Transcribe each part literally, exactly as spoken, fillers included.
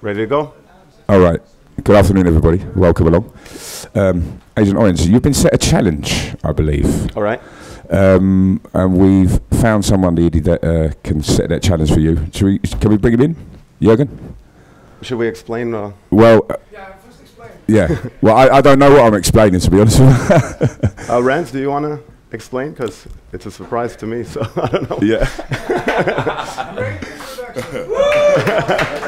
Ready to go? All right. Good afternoon, everybody. Welcome along. Um, Agent Orange, you've been set a challenge, I believe. All right. Um, and we've found someone really that uh, can set that challenge for you. Should we, can we bring him in? Jurgen? Should we explain? Uh well, uh, yeah, first explain. Yeah. Well, I, I don't know what I'm explaining, to be honest with you. uh, Rance, do you want to explain? Because it's a surprise to me, so I don't know. Yeah. Great introduction.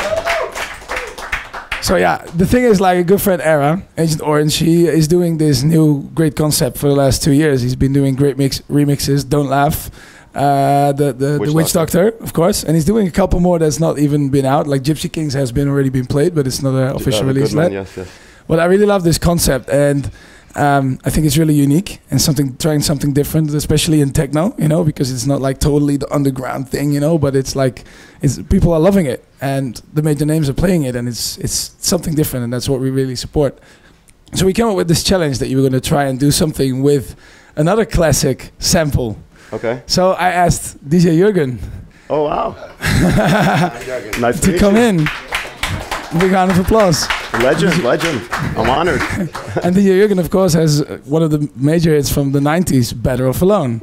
So yeah, the thing is, like, a good friend Era, Agent Orange, he is doing this new great concept for the last two years. He's been doing great mix remixes, Don't Laugh, uh, the the Witch, the Witch Doctor. Doctor, of course, and he's doing a couple more that's not even been out. Like Gypsy Kings has been already been played, but it's not an official uh, release yet. yet. Yes, yes. But I really love this concept, and um, I think it's really unique and something trying something different, especially in techno, you know, because it's not like totally the underground thing, you know, but it's like it's people are loving it. And the major names are playing it, and it's it's something different, and that's what we really support. So we came up with this challenge that you were going to try and do something with another classic sample. Okay. So I asked D J Jurgen. Oh wow! Nice to, to come you. in. Big round of applause. Legend, legend. I'm honored. And D J Jurgen, of course, has uh, one of the major hits from the nineties, "Better Off Alone."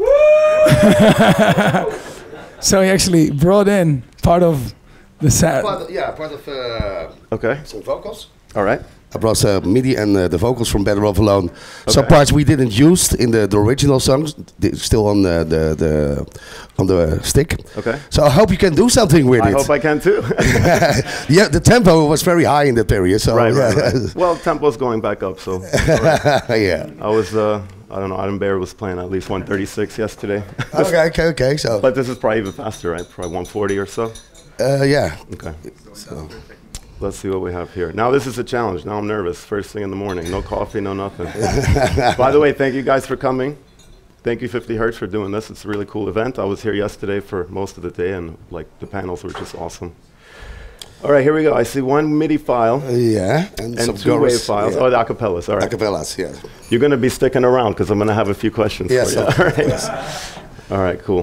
So he actually brought in part of the set. Part of, yeah, part of uh, okay. some vocals. All right. I brought uh, MIDI and uh, the vocals from Better Off Alone. Okay. Some parts we didn't use in the, the original songs, still on the, the the on the stick. Okay. So I hope you can do something with I it. I hope I can too. Yeah, the tempo was very high in that period. So right, yeah. right, right. Well, tempo's going back up, so. Right. Yeah. I was, uh, I don't know, Adam Bear was playing at least one thirty-six yesterday. Okay, okay, okay. So. But this is probably even faster, right? Probably one forty or so. Uh, yeah. Okay. So. Let's see what we have here. Now this is a challenge. Now I'm nervous. First thing in the morning. No coffee, no nothing. By the way, thank you guys for coming. Thank you fifty hertz for doing this. It's a really cool event. I was here yesterday for most of the day, and like the panels were just awesome. All right, here we go. I see one MIDI file. Uh, yeah. And, and some two wave chorus, files. Yeah. Oh, the acapellas. All right. Acapellas, yeah. You're going to be sticking around because I'm going to have a few questions yes, for you. All right. Yes. All right, cool.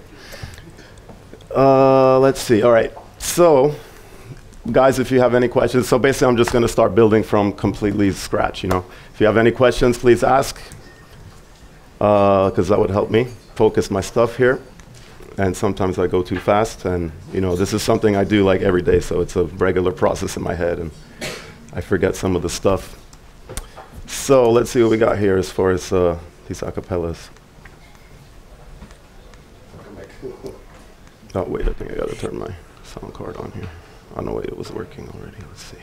Uh, let's see. All right. So, guys, if you have any questions, so basically I'm just going to start building from completely scratch, you know. If you have any questions, please ask, because uh, that would help me focus my stuff here. And sometimes I go too fast, and you know, this is something I do like every day, so it's a regular process in my head, and I forget some of the stuff. So let's see what we got here as far as uh, these acapellas. Oh wait, I think I gotta turn my sound card on here. Oh no, wait, it was working already. Let's see.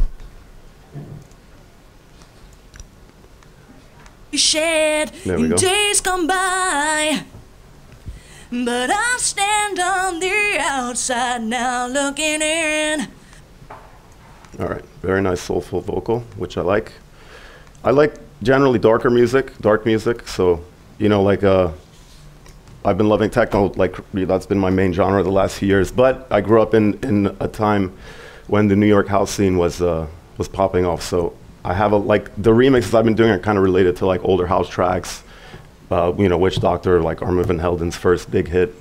Shared in days gone by, but I stand on the outside now looking in. All right, very nice soulful vocal, which I like. I like generally darker music, dark music. So, you know, like uh, I've been loving techno, like that's been my main genre the last few years. But I grew up in in a time when the New York house scene was uh, was popping off. So I have a like the remixes I've been doing are kind of related to like older house tracks. Uh, you know, Witch Doctor, like Armand van Helden's first big hit.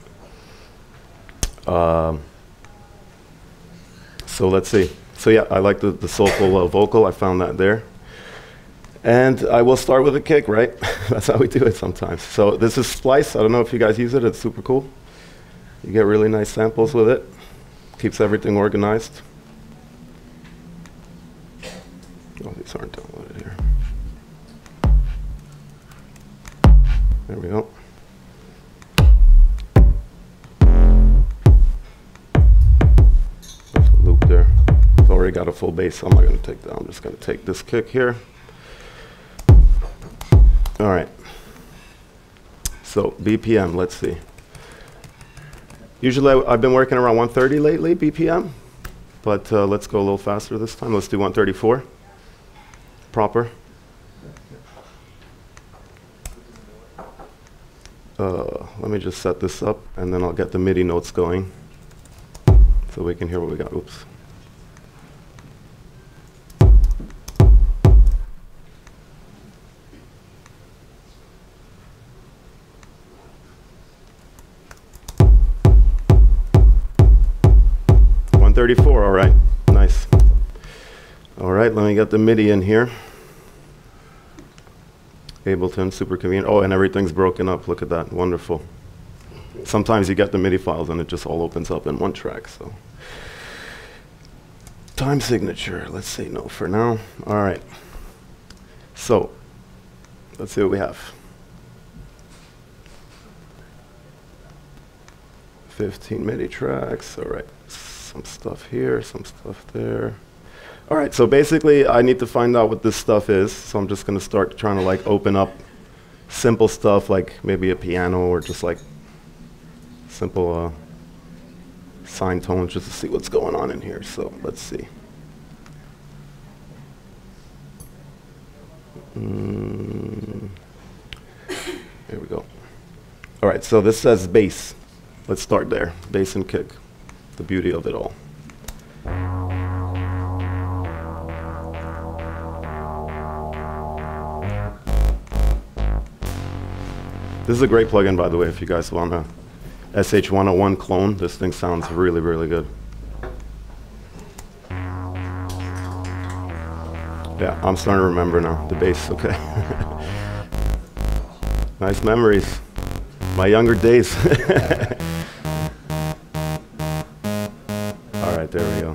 Um, so let's see. So yeah, I like the, the soulful uh, vocal. I found that there. And I will start with a kick, right? That's how we do it sometimes. So this is Splice. I don't know if you guys use it. It's super cool. You get really nice samples with it. Keeps everything organized. Oh, these aren't downloaded here. There we go. There's a loop there. It's already got a full bass, so I'm not going to take that. I'm just going to take this kick here. All right. So B P M, let's see. Usually I, I've been working around one thirty lately, B P M. But uh, let's go a little faster this time. Let's do one thirty-four. Proper. Uh, let me just set this up, and then I'll get the MIDI notes going so we can hear what we got. Oops. one thirty-four, all right, nice. let me get the MIDI in here. Ableton, super convenient. Oh, and everything's broken up. Look at that, wonderful. Sometimes you get the MIDI files and it just all opens up in one track, so. Time signature, let's say no for now. All right, so let's see what we have. fifteen MIDI tracks, all right. Some stuff here, some stuff there. All right, so basically I need to find out what this stuff is, so I'm just gonna start trying to like open up simple stuff like maybe a piano or just like simple uh, sine tones just to see what's going on in here. So let's see. Mm. Here we go. All right, so this says bass. Let's start there, bass and kick, the beauty of it all. This is a great plugin, by the way, if you guys want a S H one oh one clone. This thing sounds really, really good. Yeah, I'm starting to remember now, the bass, okay. Nice memories. My younger days. All right, there we go.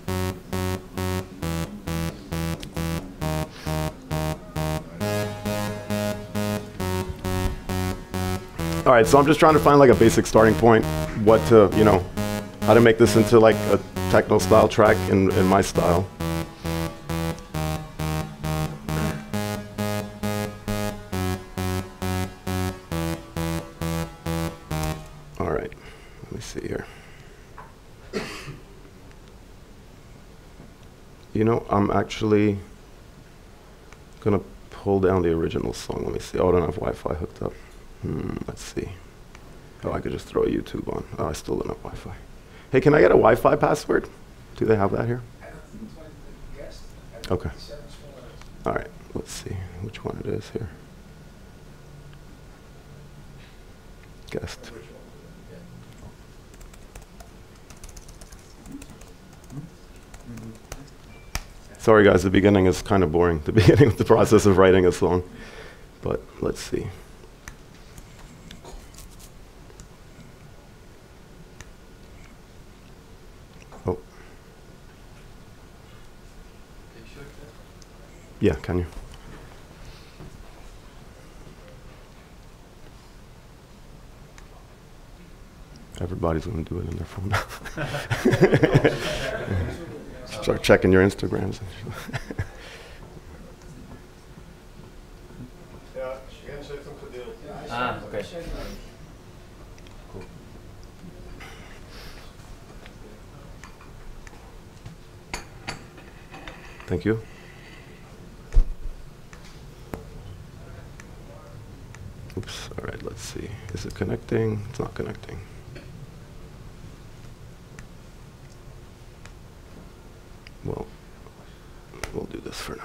All right, so I'm just trying to find like a basic starting point, what to, you know, how to make this into like a techno style track in, in my style. All right, let me see here. You know, I'm actually gonna pull down the original song. Let me see. Oh, I don't have Wi-Fi hooked up. Hmm, let's see. Oh, I could just throw YouTube on. Oh, I still don't have Wi-Fi. Hey, can I get a Wi-Fi password? Do they have that here? Okay. All right, let's see which one it is here. Guest. Sorry guys, the beginning is kind of boring. The beginning of the process of writing a song. But let's see. Oh. Yeah, can you? Everybody's going to do it in their phone now. Start checking your Instagrams. Ah, okay. Cool. Thank you. Oops, all right, let's see. Is it connecting? It's not connecting. Well, we'll do this for now.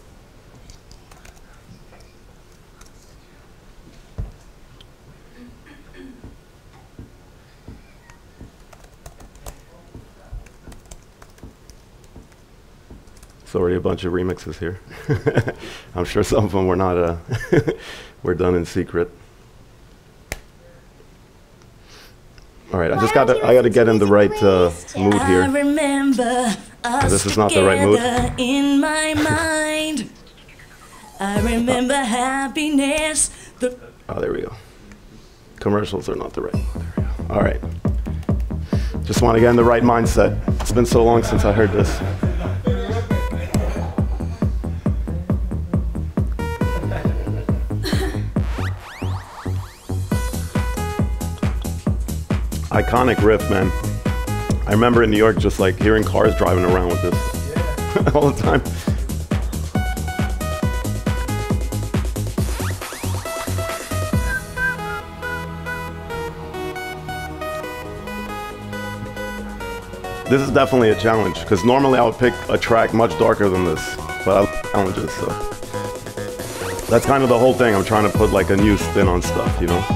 It's already a bunch of remixes here. I'm sure some of them were not, uh, were done in secret. All right, I just got to, I got to get in the right uh, mood here. I remember us this is not the right mood. In my mind, I remember happiness. The oh, there we go. Commercials are not the right. There we go. All right. Just want to get in the right mindset. It's been so long since I heard this. Iconic riff, man. I remember in New York just like hearing cars driving around with this yeah. all the time. This is definitely a challenge because normally I would pick a track much darker than this, but I like challenges, so. That's kind of the whole thing. I'm trying to put like a new spin on stuff, you know?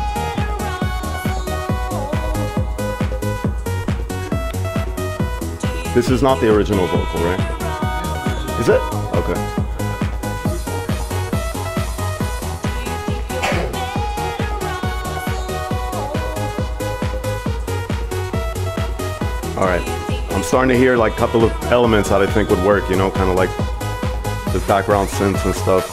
This is not the original vocal, right? Is it? Okay. All right. I'm starting to hear like a couple of elements that I think would work, you know, kind of like the background synths and stuff.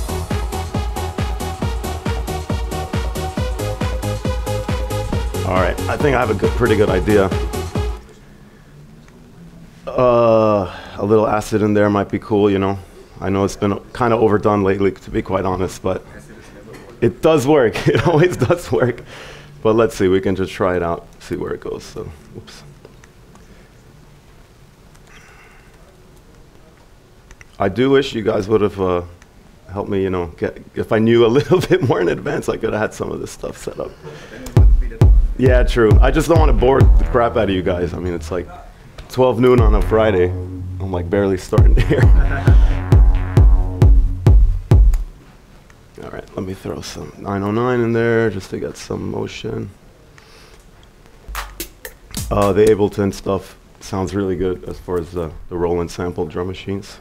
All right, I think I have a good, pretty good idea. Uh, a little acid in there might be cool, you know. I know it's been kind of overdone lately, to be quite honest, but it does work. It always does work. But let's see, we can just try it out, see where it goes. So, oops. I do wish you guys would have uh, helped me, you know, get, if I knew a little bit more in advance, I could have had some of this stuff set up. Yeah, true. I just don't want to bore the crap out of you guys. I mean, it's like twelve noon on a Friday. I'm like barely starting to hear. All right, let me throw some nine oh nine in there just to get some motion. Uh, the Ableton stuff sounds really good as far as the, the roll and sample drum machines.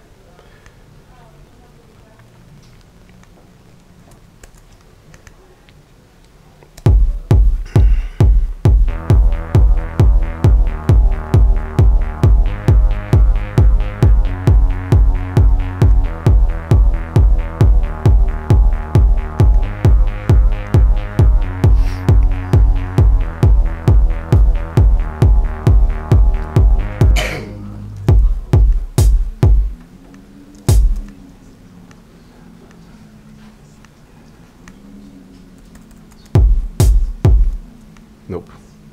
Nope.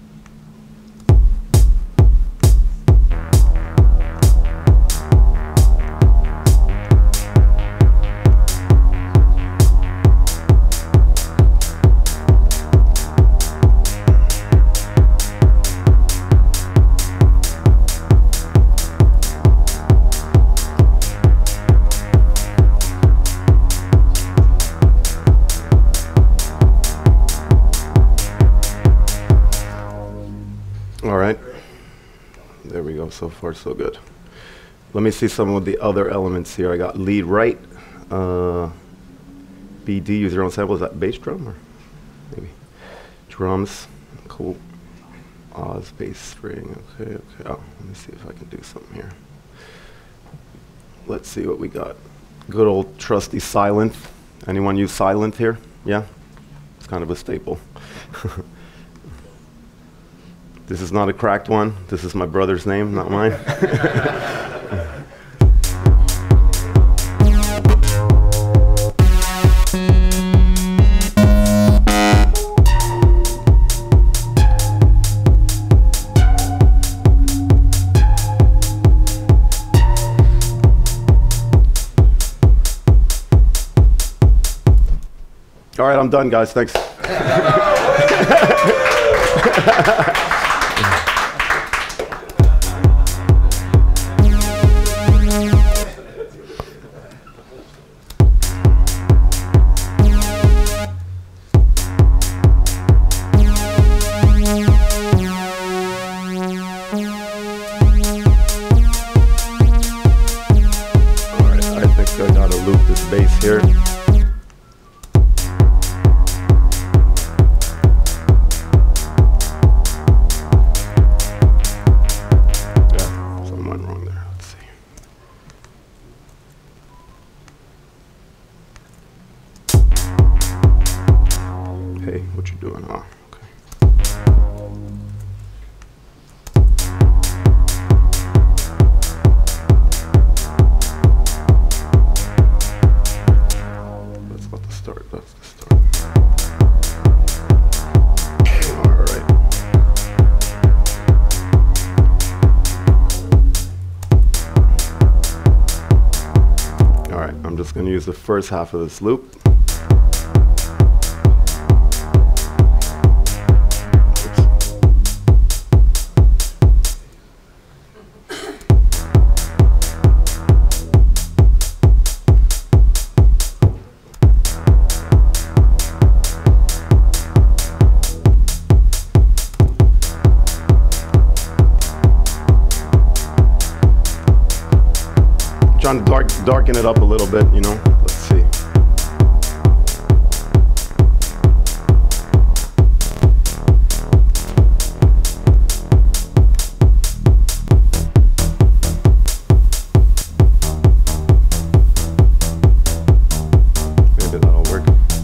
All right, there we go. So far, so good. Let me see some of the other elements here. I got lead right, uh, B D, use your own sample. Is that bass drum or maybe drums? Cool. Oz bass string. Okay, okay. Oh, let me see if I can do something here. Let's see what we got. Good old trusty Silent. Anyone use Silent here? Yeah, it's kind of a staple. This is not a cracked one. This is my brother's name, not mine. All right, I'm done, guys. Thanks. Here. Yeah, something went wrong there. Let's see. Hey, what you doing? Oh, okay. That's the start. All right. All right, I'm just going to use the first half of this loop. trying to dark, darken it up a little bit, you know. Let's see. Maybe that'll work.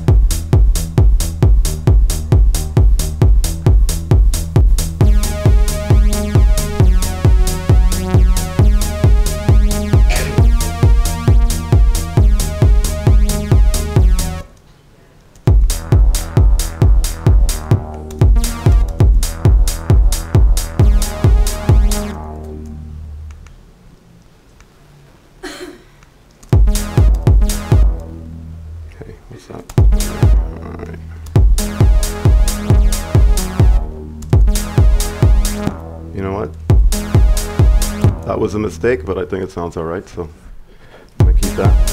What's that? Alright. You know what? That was a mistake, but I think it sounds alright, so I'm gonna keep that.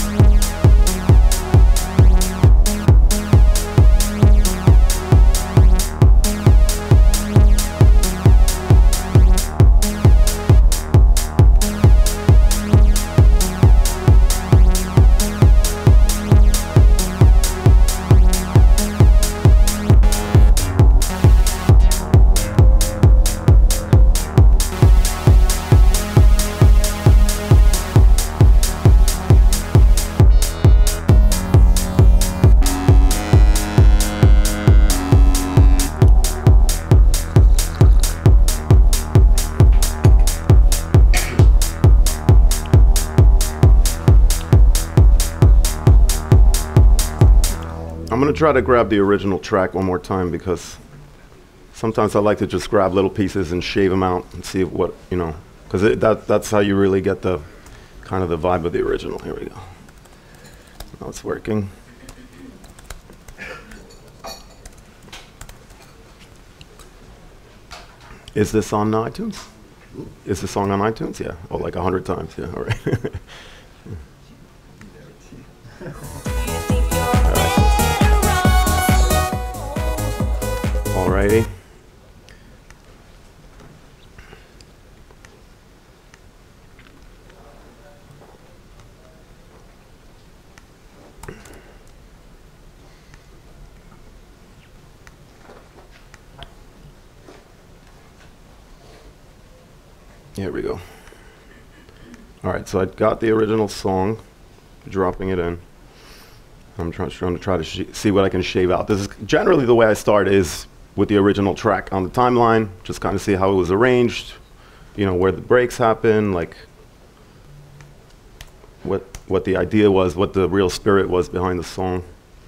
I'm gonna try to grab the original track one more time because sometimes I like to just grab little pieces and shave them out and see what, you know, because that, that's how you really get the kind of the vibe of the original. Here we go. Now it's working. Is this on iTunes? Is this song on iTunes? Yeah. Oh, like a hundred times. Yeah. All right. Alrighty. Here we go. Alright, so I got the original song, dropping it in. I'm trying, trying to try to sh see what I can shave out. This is generally the way I start is with the original track on the timeline, just kind of see how it was arranged, you know, where the breaks happen, like what what the idea was, what the real spirit was behind the song.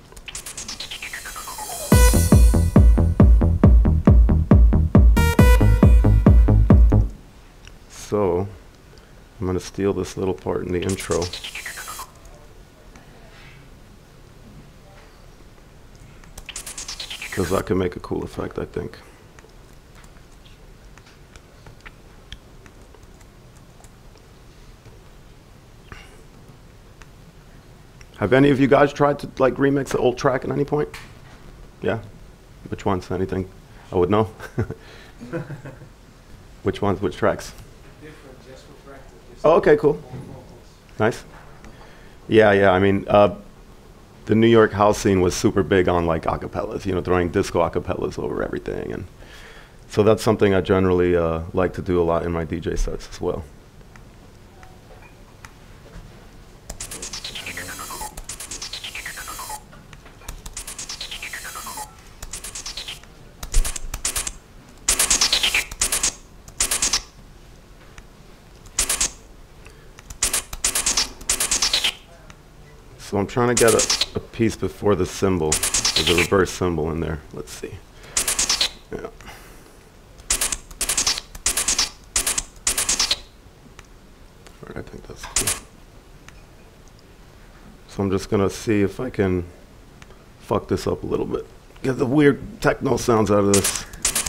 So I'm going to steal this little part in the intro. Because that can make a cool effect, I think. Have any of you guys tried to like remix an old track at any point? Yeah? Which ones? Anything I would know? Which ones? Which tracks? Different, just for practice. Oh, okay, cool. Nice. Yeah, yeah, I mean, uh, the New York house scene was super big on like acapellas, you know, throwing disco acapellas over everything, and so that's something I generally uh, like to do a lot in my D J sets as well. So I'm trying to get a, a piece before the cymbal, with the reverse cymbal in there. Let's see. Yeah. All right, I think that's cool. So I'm just gonna see if I can fuck this up a little bit. Get the weird techno sounds out of this.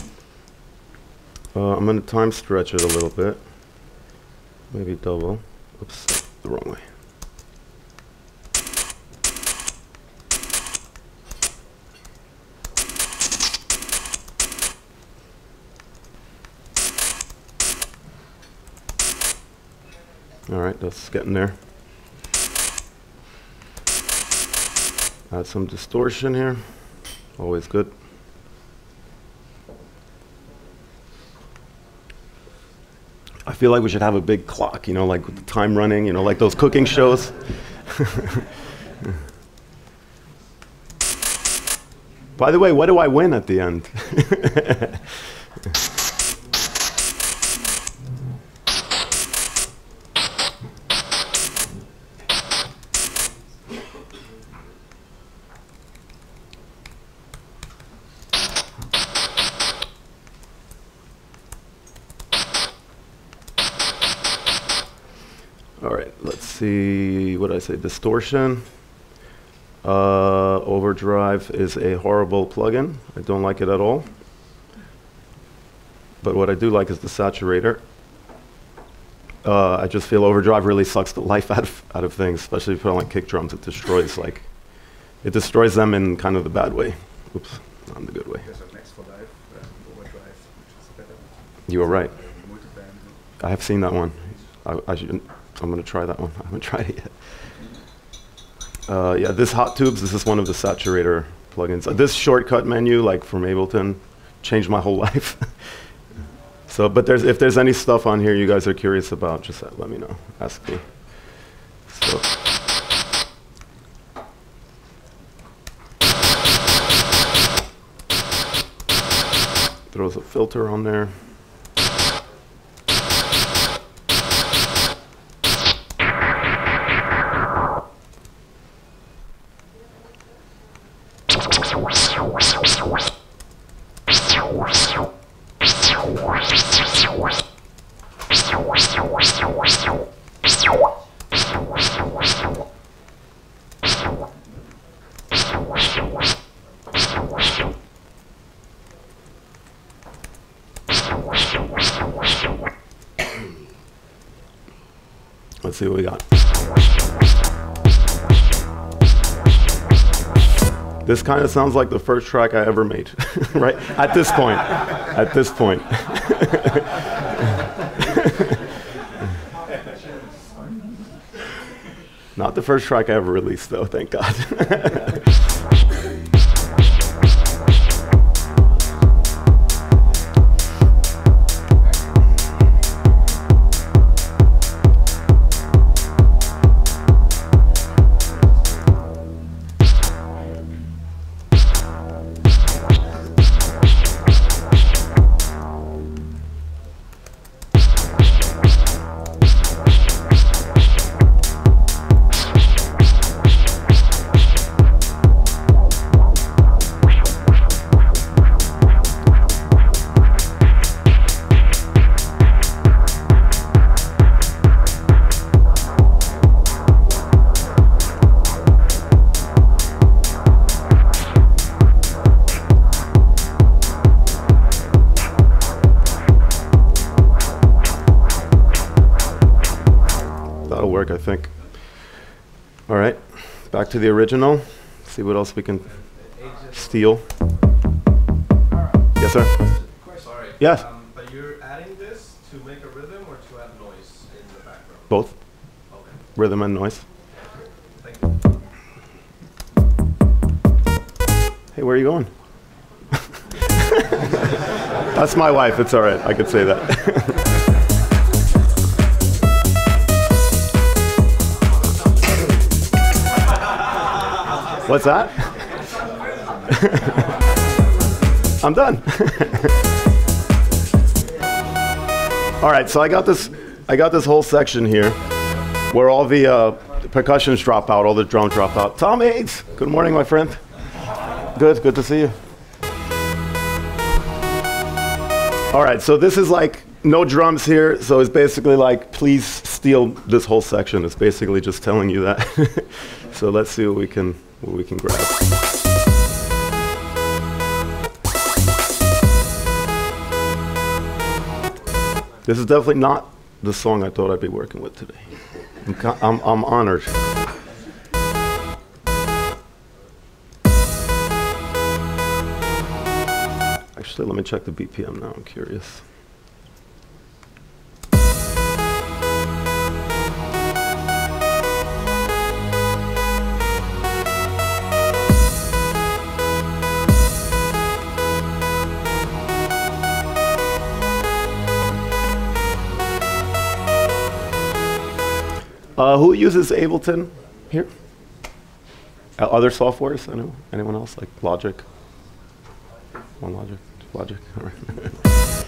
Uh, I'm gonna time stretch it a little bit. Maybe double. Oops, the wrong way. All right, that's getting there. Add some distortion here, always good. I feel like we should have a big clock, you know, like with the time running, you know, like those cooking shows. By the way, what do I win at the end? All right, let's see, what did I say, distortion. Uh, overdrive is a horrible plugin. I don't like it at all. But what I do like is the saturator. Uh, I just feel overdrive really sucks the life out of, out of things, especially if you put on like kick drums. It destroys like, it destroys them in kind of the bad way. Oops, not in the good way. You were right. I have seen that one. I, I should, I'm going to try that one. I haven't tried it yet. Uh, yeah, this Hot Tubes, this is one of the saturator plugins. Uh, this shortcut menu, like from Ableton, changed my whole life. So, but there's, if there's any stuff on here you guys are curious about, just uh, let me know. Ask me. So. Throws a filter on there. Let's see what we got. This kind of sounds like the first track I ever made, right? At this point, at this point. Not the first track I ever released though, thank God. I think. All right, back to the original. See what else we can steal. Yes, sir. Sorry. Yes. Um, but you're adding this to make a rhythm or to add noise in the background? Both. Okay. Rhythm and noise. Thank you. Hey, where are you going? That's my wife. It's all right. I could say that. What's that? I'm done. All right, so I got this. I got this whole section here, where all the, uh, the percussions drop out, all the drums drop out. Tom Aids, good morning, my friend. Good, good to see you. All right, so this is like no drums here, so it's basically like, please steal this whole section. It's basically just telling you that. So let's see what we can. What we can grab. This is definitely not the song I thought I'd be working with today. I'm, I'm, I'm honored. Actually, let me check the B P M now, I'm curious. Uh, who uses Ableton here? Uh, other softwares? I know. Anyone else? Like Logic? One Logic? Logic? All right.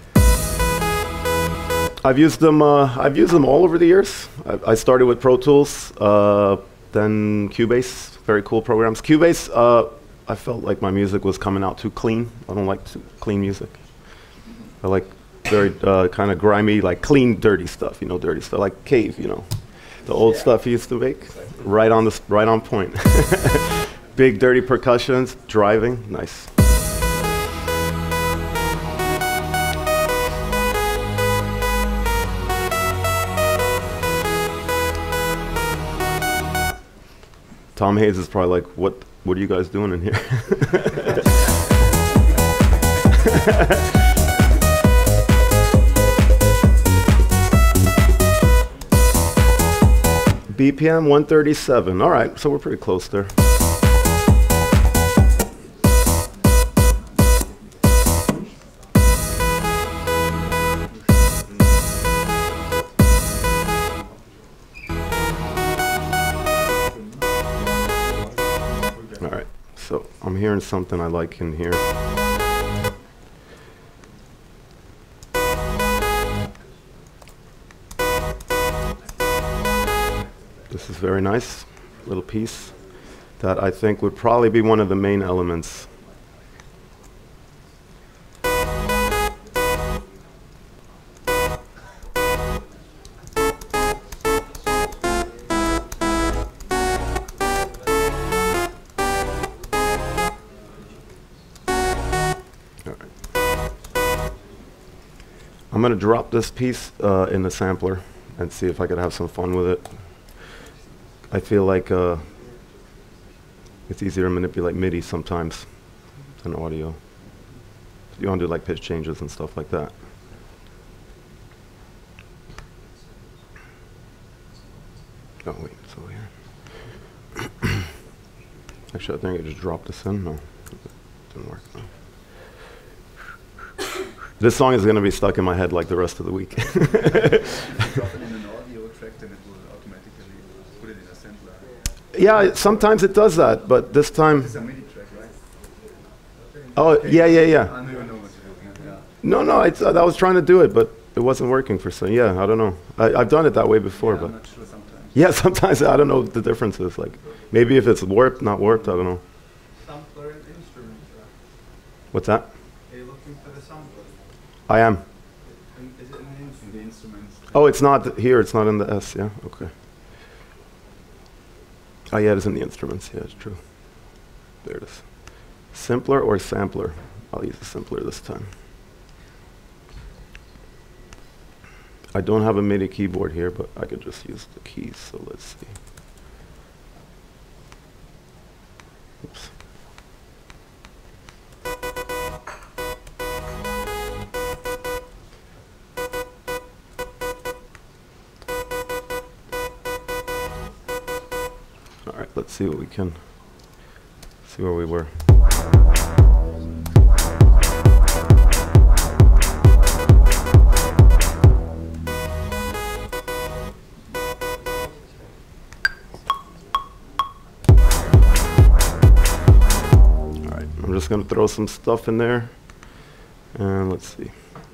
I've used them. Uh, I've used them all over the years. I, I started with Pro Tools, uh, then Cubase. Very cool programs. Cubase. Uh, I felt like my music was coming out too clean. I don't like too clean music. I like very uh, kind of grimy, like clean, dirty stuff. You know, dirty stuff like Cave. You know, the old yeah. stuff he used to make. Right on the right on point. Big dirty percussions, driving, nice. Tom Hayes is probably like, what what are you guys doing in here? B P M one thirty-seven. All right, so we're pretty close there. All right, so I'm hearing something I like in here. This is very nice, little piece that I think would probably be one of the main elements. I'm going to drop this piece uh, in the sampler and see if I could have some fun with it. I feel like uh, it's easier to manipulate MIDI sometimes than audio. You want to do like pitch changes and stuff like that. Oh wait, it's over here. Actually, I think I just dropped this in. No, it didn't work. No. This song is going to be stuck in my head like the rest of the week. If you drop it in an audio track, then it will automatically put it in a sampler. Yeah, sometimes it does that, but this time. It's a MIDI track, right? Oh, Okay. yeah, yeah, yeah. I don't even know what you're looking at. Yeah. No, no, it's, uh, I was trying to do it, but it wasn't working for some. Yeah, I don't know. I, I've done it that way before, Yeah, but I'm not sure sometimes. yeah, sometimes I don't know what the difference is. Like, maybe if it's warped, not warped, I don't know. Sampler and instrument. What's that? Are you looking for the sampler? I am. And is it in the instrument? In the instruments. Oh, it's not th here. It's not in the S. Yeah. Okay. Oh, yeah, it is in the instruments. Yeah, it's true. There it is. Simpler or sampler? I'll use the simpler this time. I don't have a MIDI keyboard here, but I could just use the keys. So let's see. Oops. All right, let's see what we can, see where we were. All right, I'm just gonna throw some stuff in there, and let's see.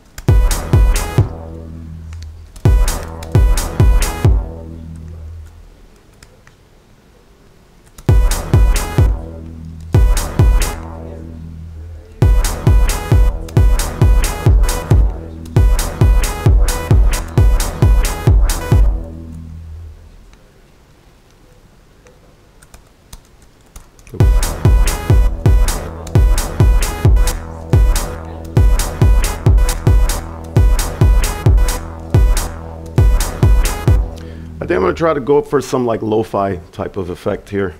I think I'm gonna try to go for some like lo-fi type of effect here.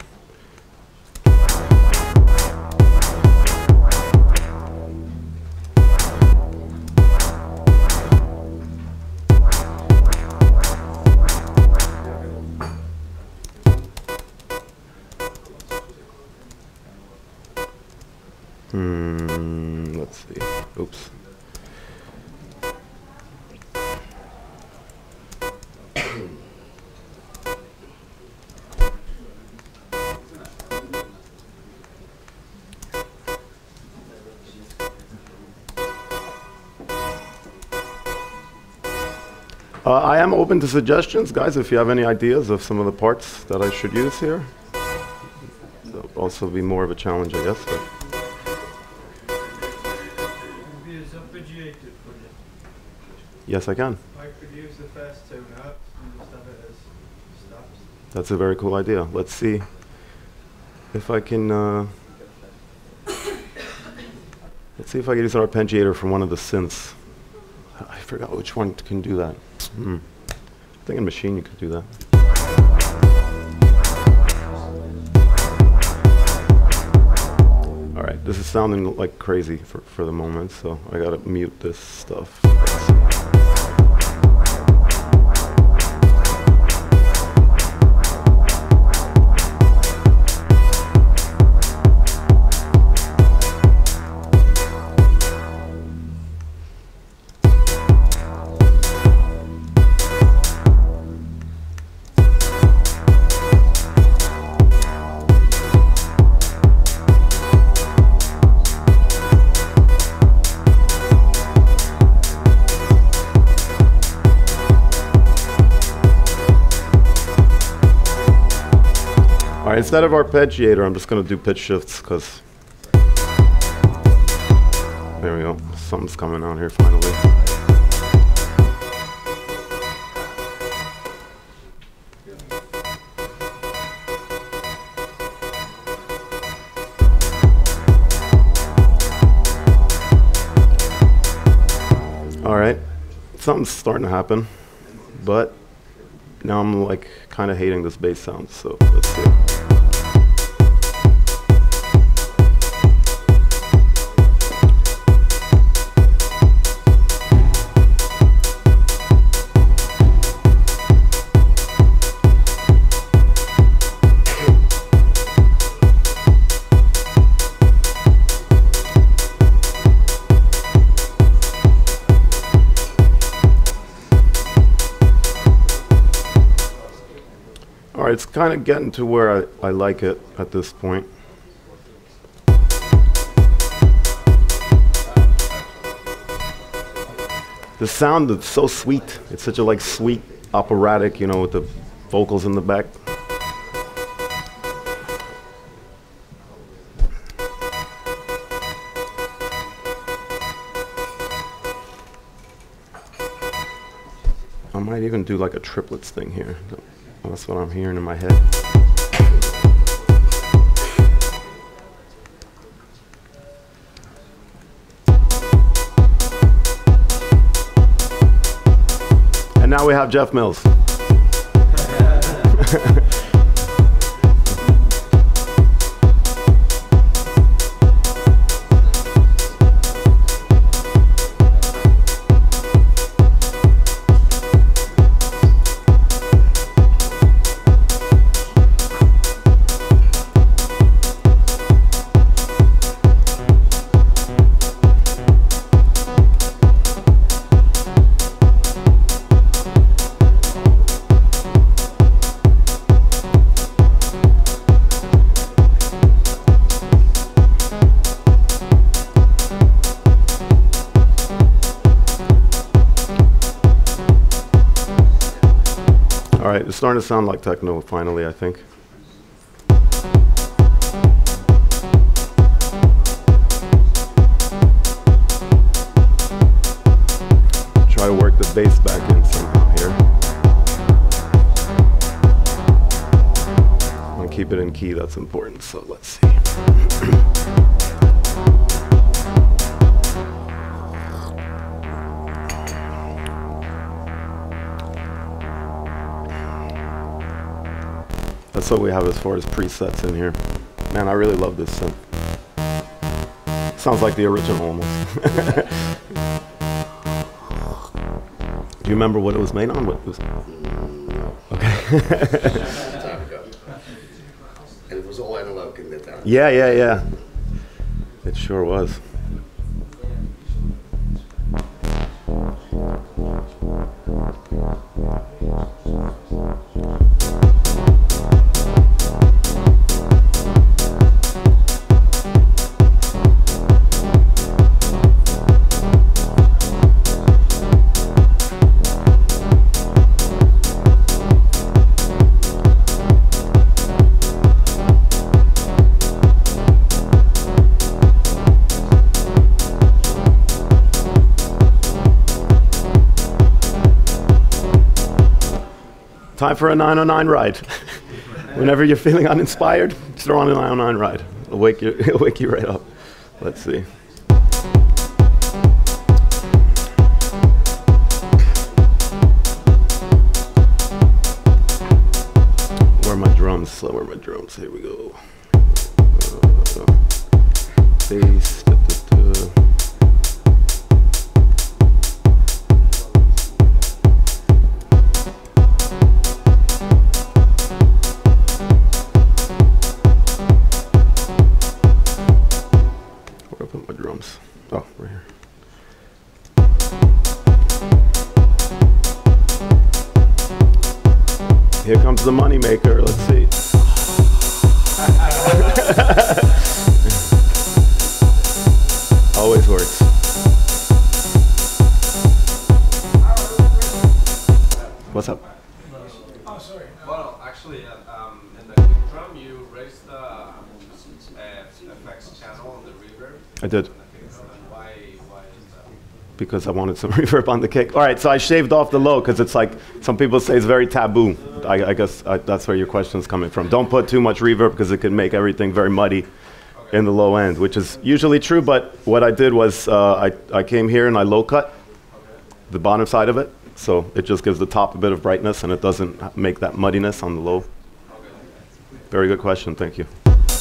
Hmm, let's see. Oops. Uh, I am open to suggestions, guys, if you have any ideas of some of the parts that I should use here. That'll also be more of a challenge, I guess. But Use arpeggiated for this. yes, I can. I could use the fast tone up and just have it as stops. That's a very cool idea. Let's see if I can. Uh, let's see if I can use an arpeggiator from one of the synths. I forgot which one can do that. Hmm. I think in Machine you could do that. All right, this is sounding like crazy for, for the moment, so I gotta mute this stuff. All right, instead of arpeggiator, I'm just going to do pitch shifts because there we go. Something's coming on here finally. All right, something's starting to happen, but now I'm like kind of hating this bass sound, so let's see. All right, it's kind of getting to where I, I like it at this point. The sound is so sweet. It's such a like sweet operatic, you know, with the vocals in the back. I might even do like a triplets thing here. That's what I'm hearing in my head. And now we have Jeff Mills. All right, it's starting to sound like techno finally, I think. Try to work the bass back in somehow here. I want to keep it in key, that's important, so let's see. That's what we have as far as presets in here. Man, I really love this synth. Sounds like the original almost. Do you remember what it was made on? What it was? Okay. Time ago. And it was all analog in that time. Yeah, yeah, yeah. It sure was. Time for a nine oh nine ride. Whenever you're feeling uninspired, just throw on a nine oh nine ride. It'll wake you, it'll wake you right up. Let's see. Where are my drums? So where are my drums? Here we go. Uh, bass. Da, da, da. Put my drums. Oh, right here. Here comes the money maker. Let's see. Always works. What's up? Oh, sorry. Well, actually, uh, um, in the kick drum, you raised the uh, effects channel on the reverb. I did. Why, why is that? Because I wanted some reverb on the kick. All right, so I shaved off the low because it's like, some people say it's very taboo. I, I guess I, that's where your question is coming from. Don't put too much reverb because it can make everything very muddy okay. in the low end, which is usually true, but what I did was uh, I, I came here and I low cut okay. the bottom side of it, so it just gives the top a bit of brightness and it doesn't make that muddiness on the low. Okay. Very good question, thank you.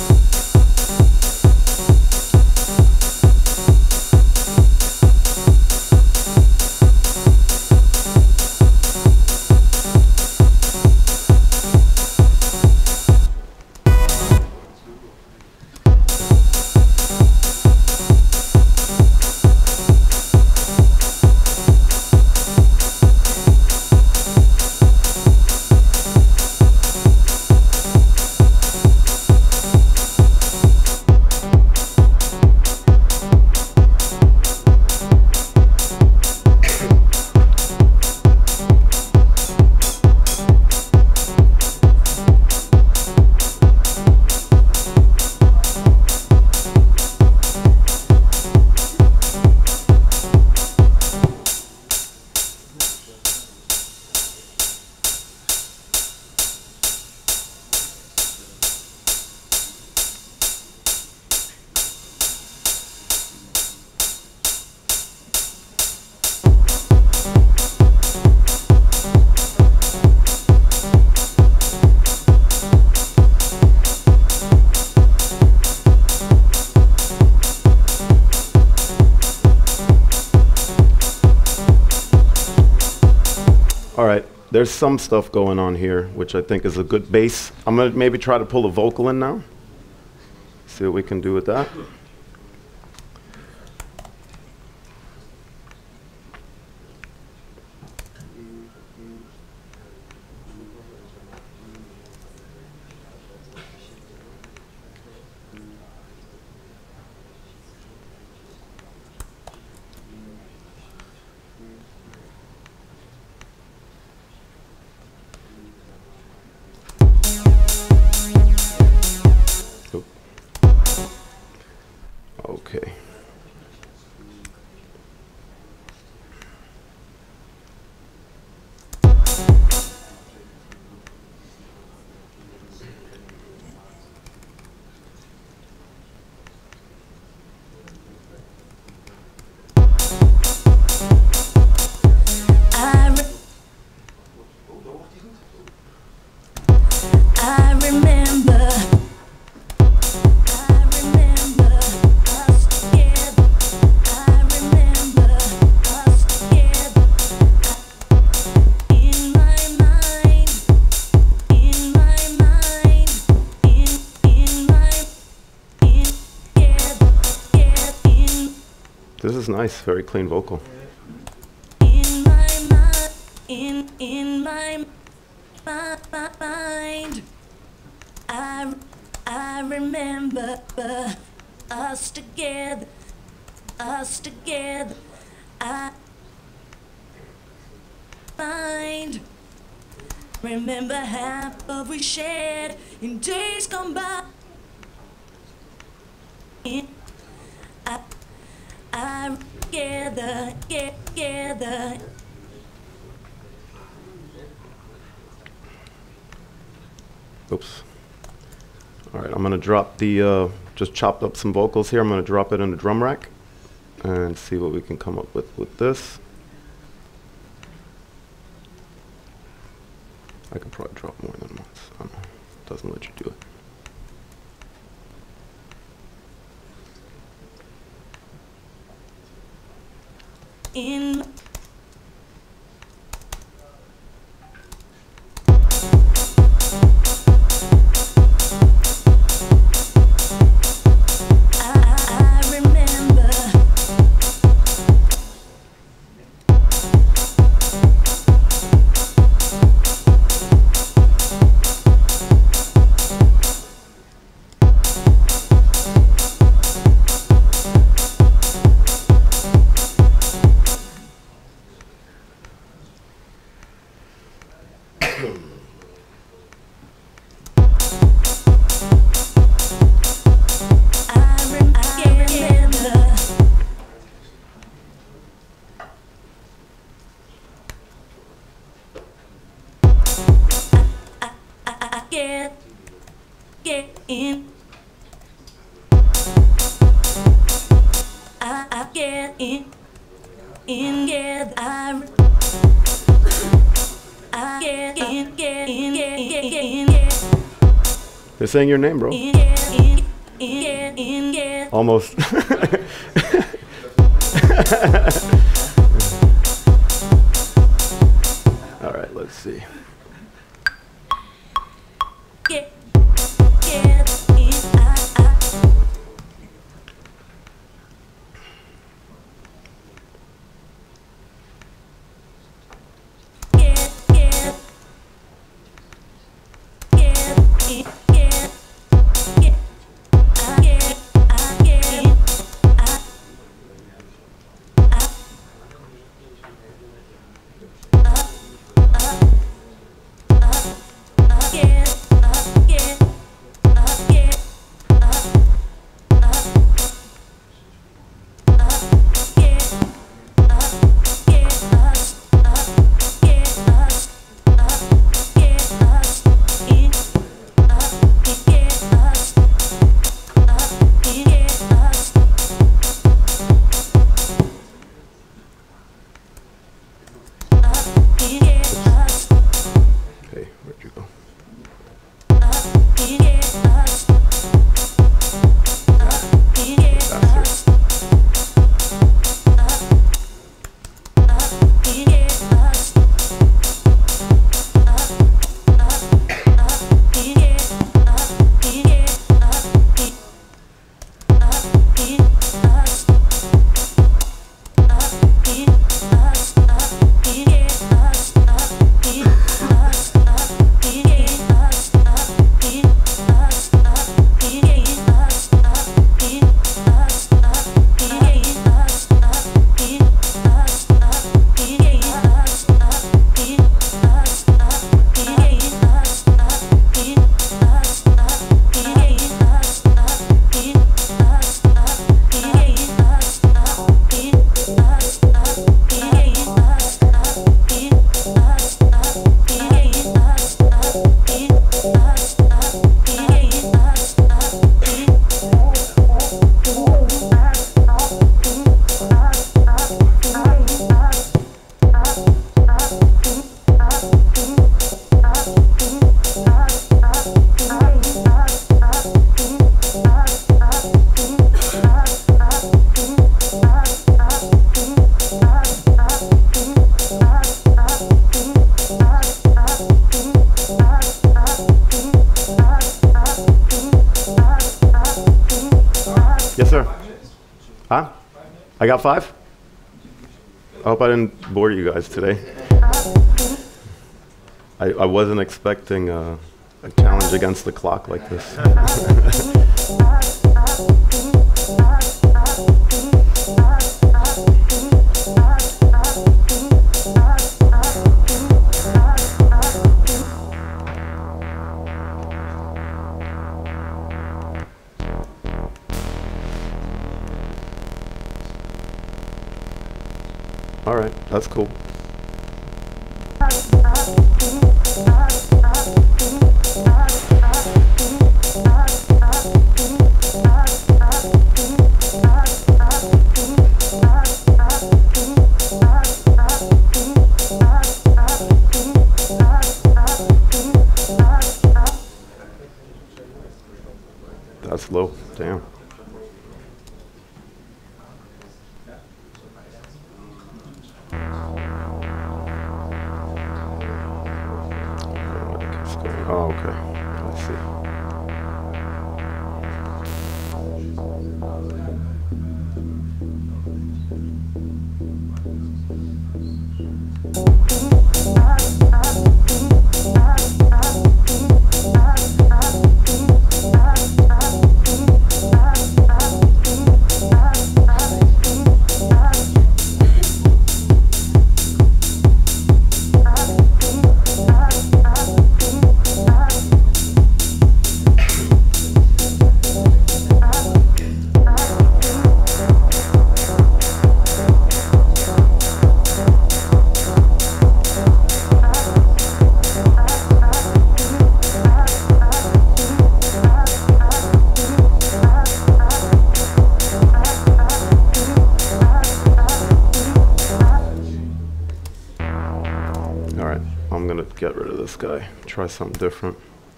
All right, there's some stuff going on here, which I think is a good bass. I'm gonna maybe try to pull a vocal in now. See what we can do with that. Okay. I remember, I remember us together. I remember us together. In my mind, in my mind, in in my in together, together, in. This is nice, very clean vocal. In my mind, in in my my, my mind, I I remember uh, us together, us together. I mind, remember how we shared in days gone by. In, I I together, get together. Oops. All right, I'm gonna drop the, uh, just chopped up some vocals here. I'm gonna drop it in the drum rack and see what we can come up with with this. I could probably drop more than once. I don't know. It doesn't let you do it. In get, get in. I, I get in, in, get, I, I get in, get in, get in, get in, get. They're saying your name, bro. In, get in, in, get in, get. Almost. All right, let's see. Get, get in, I, I. Get, get, get in, get, get, I get, I get in, I, I. Hey, where'd you go? Yes, sir. Huh? I got five? I hope I didn't bore you guys today. I, I wasn't expecting uh, a challenge against the clock like this. All right, that's cool. Oh, okay. I see. Get rid of this guy. Try something different.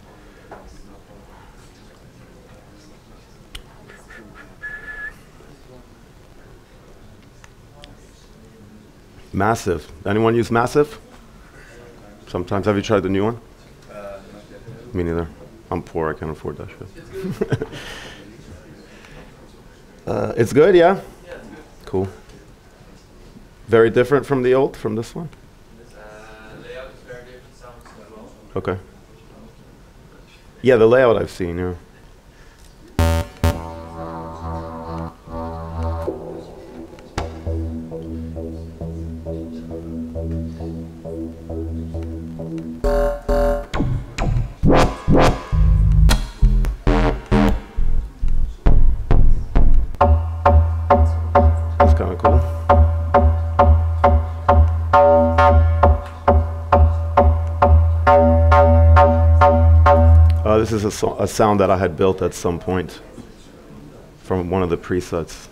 Massive. Anyone use Massive? Sometimes. Have you tried the new one? Uh, Me neither. I'm poor. I can't afford that shit. uh, it's good, yeah? Yeah, it's good. Cool. Very different from the old, from this one? Okay. Yeah, the layout I've seen, yeah. That's kind of cool. Uh, this is a, so a sound that I had built at some point from one of the presets.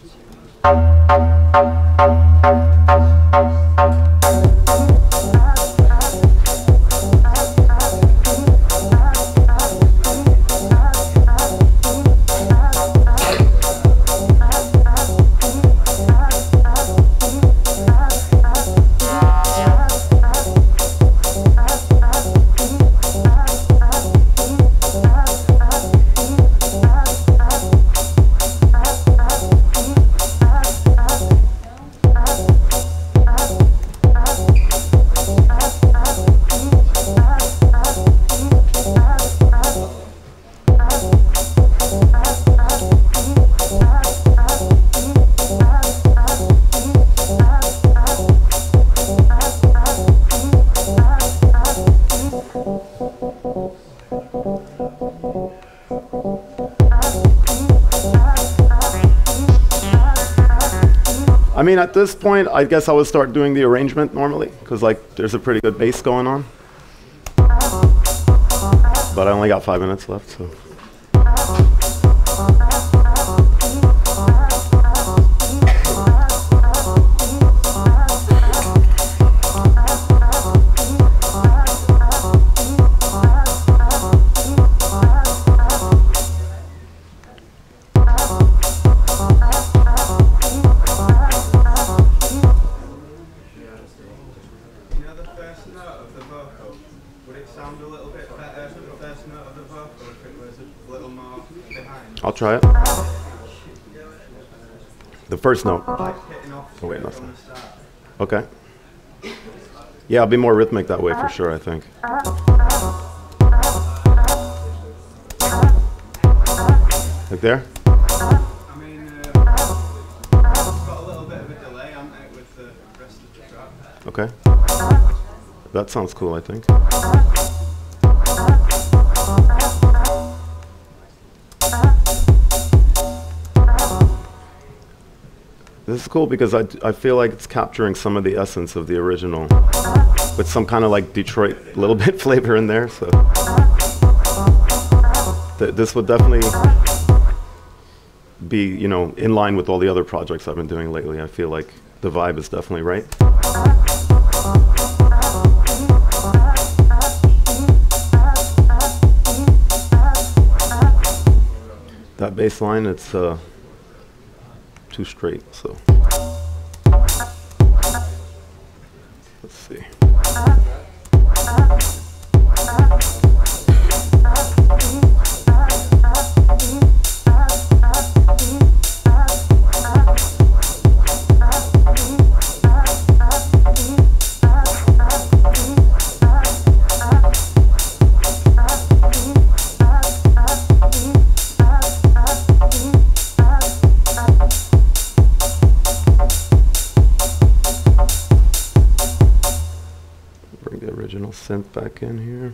I mean, at this point, I guess I would start doing the arrangement normally, because like there's a pretty good bass going on. But I only got five minutes left, so. I'll try it. The first note. Oh wait, no. Okay. Yeah, I'll be more rhythmic that way for sure, I think. Like there? I mean, uh, it's got a little bit of a delay on it with the rest of the track. Okay. That sounds cool, I think. This is cool because I, d I feel like it's capturing some of the essence of the original with some kind of like Detroit little bit flavor in there. So Th this would definitely be, you know, in line with all the other projects I've been doing lately. I feel like the vibe is definitely right. That bass line, it's uh, too straight, so. Let's see. synth back in here.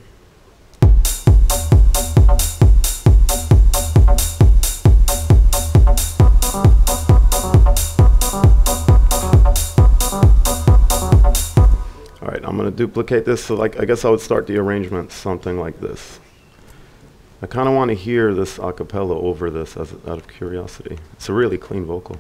All right, I'm gonna duplicate this. So like, I guess I would start the arrangement something like this. I kind of want to hear this a cappella over this as out of curiosity. It's a really clean vocal.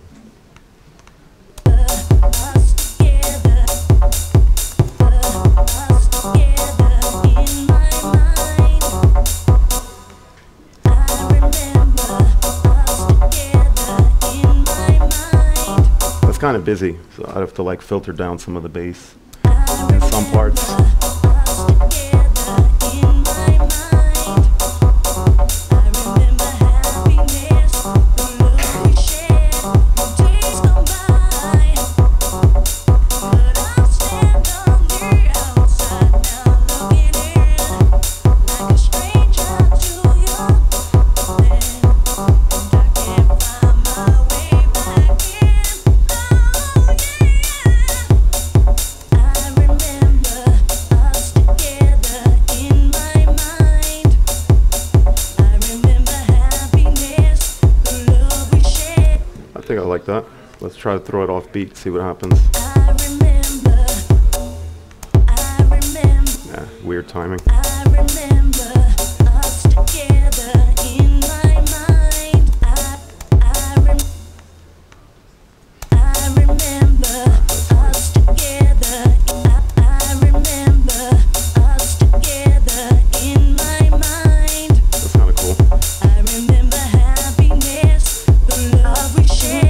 That's kind of busy, so I'd have to like filter down some of the bass in some parts. I like that. Let's try to throw it off beat, see what happens. I remember, I remember, yeah, weird timing. I remember us together in my mind. I, I, rem I remember us together. I, I remember us together in my mind. That's kind of cool. I remember happiness, the love we shared.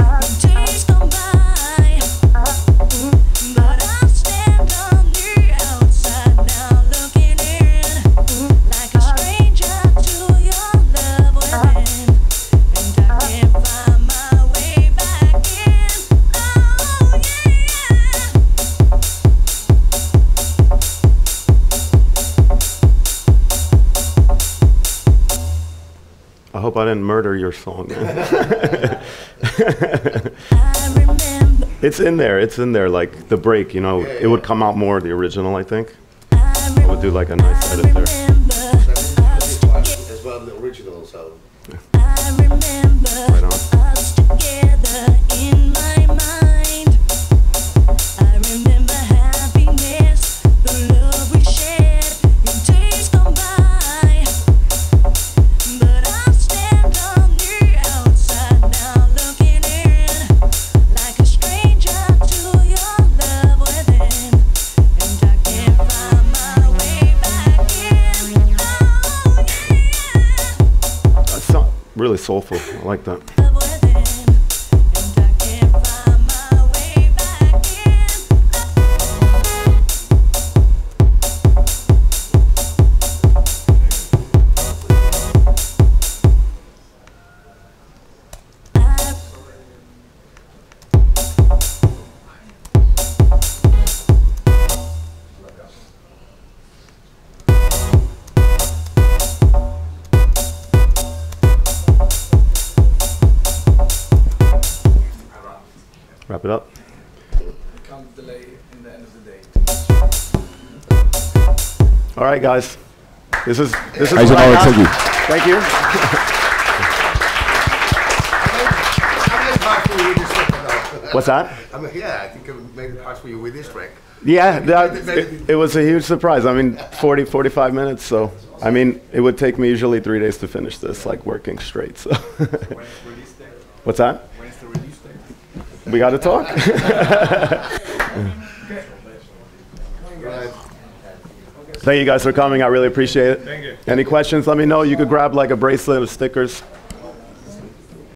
I hope I didn't murder your song. It's in there, it's in there, like the break, you know, yeah, yeah. It would come out more, the original, I think. I would do like a nice edit there. As well, the original, so. Yeah. I remember right on. us together in my mind. I remember happiness, the love we shared in days gone by. But I stand on the outside now, looking in like a stranger to your love within, and I can't find my way back in. Oh yeah. That's so, really soulful. I like that. Wrap it up. Can't delay in the end of the day. All right, guys. This is this is. Thank you. Thank you. What's that? I mean, yeah, I think it made it hard for you with this track. Yeah, that, it, it was a huge surprise. I mean, forty, forty-five minutes. So, I mean, it would take me usually three days to finish this, like working straight. So. What's that? When's the release date? We got to talk. Thank you guys for coming. I really appreciate it. Thank you. Any questions, let me know. You could grab like a bracelet of stickers.